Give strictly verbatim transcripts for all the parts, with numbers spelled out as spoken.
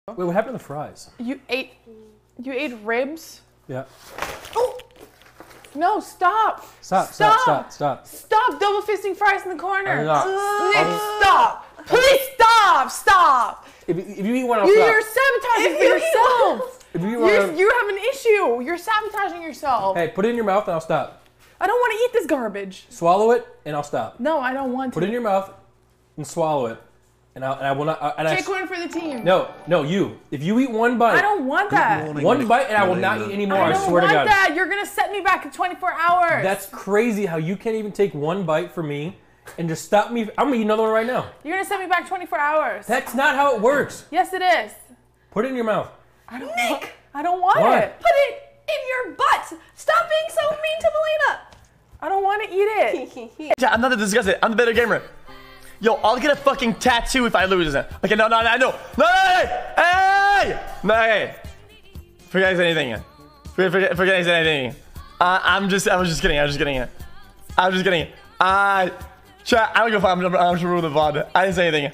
Wait, what happened to the fries? You ate, you ate ribs? Yeah. Oh! No, stop. Stop, stop, stop, stop. Stop double fisting fries in the corner. Not. Nick, stop. Please stop, stop. If, if you eat one, I'll you, stop. You're sabotaging for yourself. If you, you're, you have an issue. You're sabotaging yourself. Hey, put it in your mouth and I'll stop. I don't want to eat this garbage. Swallow it and I'll stop. No, I don't want to. Put it in your mouth and swallow it. And I, and I will not. And Take I, one for the team. No, no, you. If you eat one bite. I don't want that. Morning, One Nick. bite and I will not eat anymore, I, I, don't swear to want God. that. You're going to set me back in twenty-four hours. That's crazy how you can't even take one bite from me and just stop me. I'm going to eat another one right now. You're going to set me back twenty-four hours. That's not how it works. Yes, it is. Put it in your mouth. I don't Nick! Want, I don't want Why? it. Put it in your butt! Stop being so mean to Melina! I don't want to eat it. Yeah, I'm not disgusted. I'm the better gamer. Yo, I'll get a fucking tattoo if I lose. Okay, no, no, no, no. No, hey! Hey! No, hey. Forget I said anything. Forget, forget, forget I said anything. Uh, I'm just, I was just kidding. I was just kidding. I was just kidding. Uh, chat, I don't give a fuck. I'm, I'm just ruining the V O D. I didn't say anything.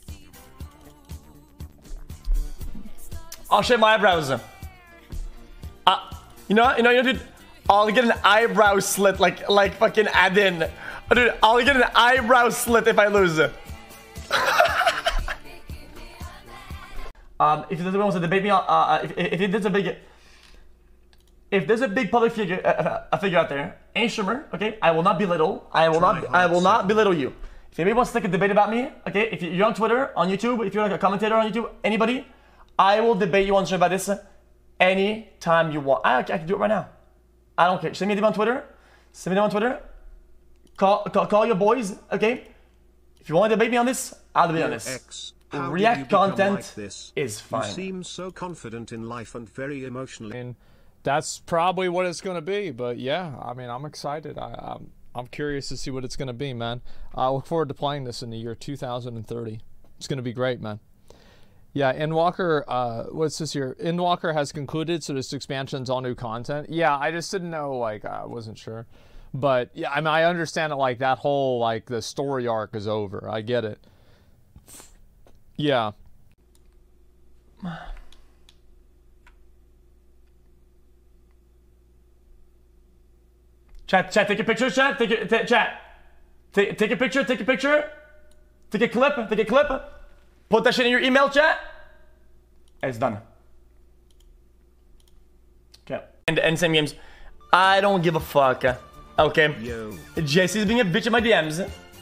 I'll shave my eyebrows. Uh, you know, you know, you know, dude. I'll get an eyebrow slit, like, like fucking Adin. Oh, dude, I'll get an eyebrow slit if I lose. um, if anyone wants to debate me, uh, uh, if, if there's a big, if there's a big public figure, uh, a figure out there, any streamer, okay, I will not belittle. I will not, I will not belittle you. If anybody wants to take a debate about me, okay, if you're on Twitter, on YouTube, if you're like a commentator on YouTube, anybody, I will debate you on stream about this anytime you want. I, I can do it right now. I don't care. Send me a D M on Twitter. Send me a D M on Twitter. Call, call, call your boys, okay? If you want to debate me on this, I'll debate on this. X, how React did you become content like this? is fine. You seem so confident in life and very emotionally. And that's probably what it's going to be. But yeah, I mean, I'm excited. I, I'm I'm curious to see what it's going to be, man. I look forward to playing this in the year two thousand thirty. It's going to be great, man. Yeah, Endwalker, uh, what's this here? Endwalker has concluded, so this expansion's all new content. Yeah, I just didn't know, like, I wasn't sure. But, yeah, I mean, I understand it, like, that whole, like, the story arc is over. I get it. Yeah. Chat, chat, take a picture, chat. Take a, chat. Take, take a picture, take a picture. Take a clip, take a clip. Put that shit in your email, chat. It's done. Okay. And, and same games. I don't give a fuck. Okay. Yo. Jesse's being a bitch in my D Ms.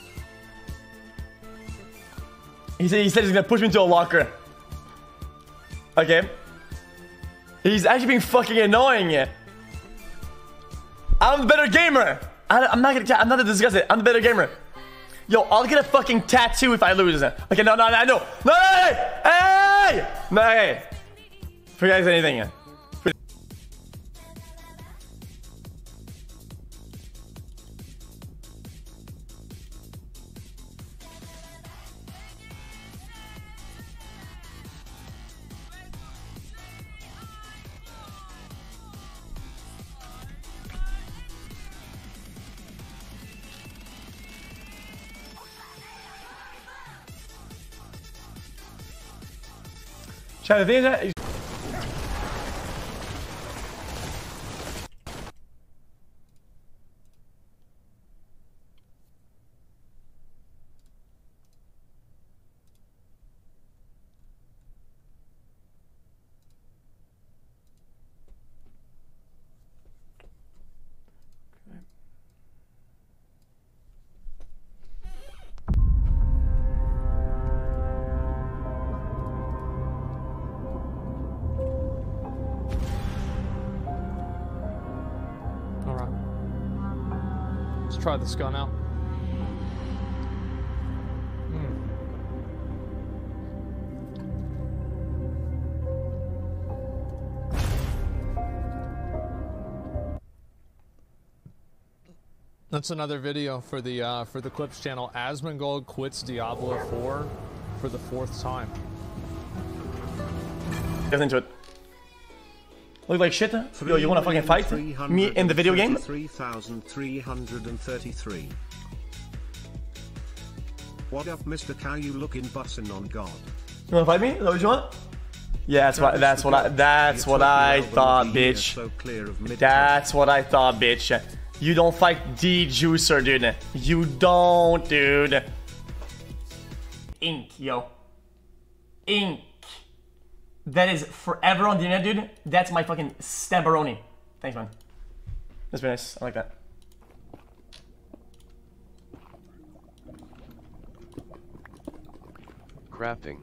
He said, he said he's gonna push me into a locker. Okay. He's actually being fucking annoying. I'm the better gamer. I, I'm not gonna. I'm not disgusted. I'm the better gamer. Yo, I'll get a fucking tattoo if I lose. Okay, no, no, no, no, no, hey, hey, no, hey. Forget I said anything. Chat, the thing is that Try this gun out. Hmm. That's another video for the uh, for the Clips channel. Asmongold quits Diablo four for the fourth time. Get into it. Look like shit. Yo, you wanna fucking fight me in the video game? three thousand three hundred thirty-three. What up, Mister Cow? You looking bussin' on God? You wanna fight me? Is that what you want? Yeah, that's what that's what I that's what I thought, bitch. That's what I thought, bitch. You don't fight D Juicer, dude. You don't, dude. Ink, yo. Ink. That is forever on the internet, dude. That's my fucking Stambaroni. Thanks, man. That's very nice. I like that. Crafting.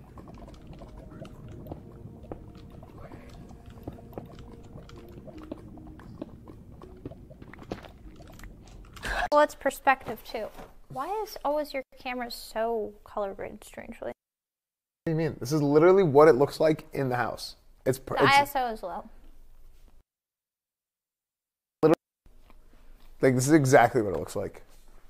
Well, it's perspective too. Why is always your camera so color graded strangely? What do you mean? This is literally what it looks like in the house. It's, per The it's I S O is low. like this is exactly what it looks like.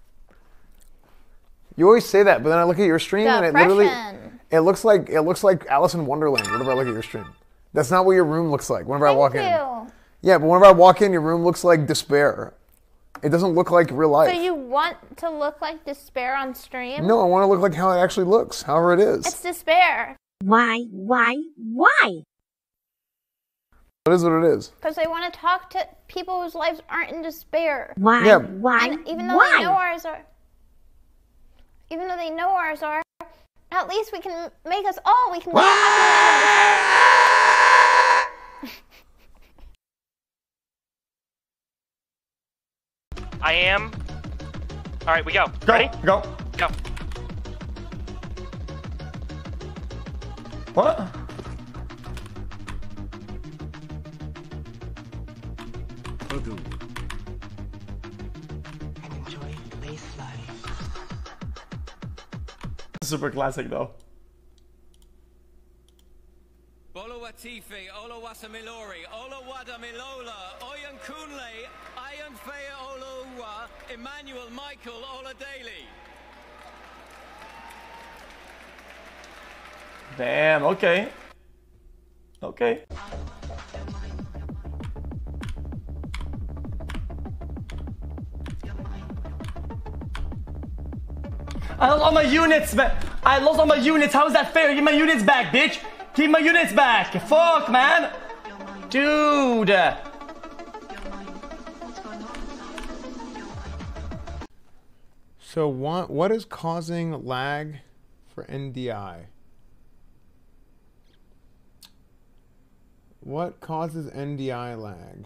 You always say that, but then I look at your stream and it literally Depression. it looks like it looks like Alice in Wonderland whenever I look at your stream. That's not what your room looks like whenever I walk Thank in. you. Yeah, but whenever I walk in, your room looks like despair. It doesn't look like real life. So you want to look like despair on stream? No, I want to look like how it actually looks, however it is. It's despair. Why, why, why? It is what it is. Because they want to talk to people whose lives aren't in despair. Why, Yeah. why, And even though why? they know ours are, even though they know ours are, at least we can make us all. We can. Be I am. All right, we go. Go, Ready? go. Go. What? Odoo. Super classic though. Olawatifi, Olawasamilori, Olawadamilola, Oyan Kunle, Ayan Fea Olowa, Emmanuel Michael Oladeli. Damn, okay. Okay. I lost all my units, man. I lost all my units. How is that fair? Give my units back, bitch. Give my units back. Fuck, man. Dude. So what what is causing lag for N D I? What causes N D I lag?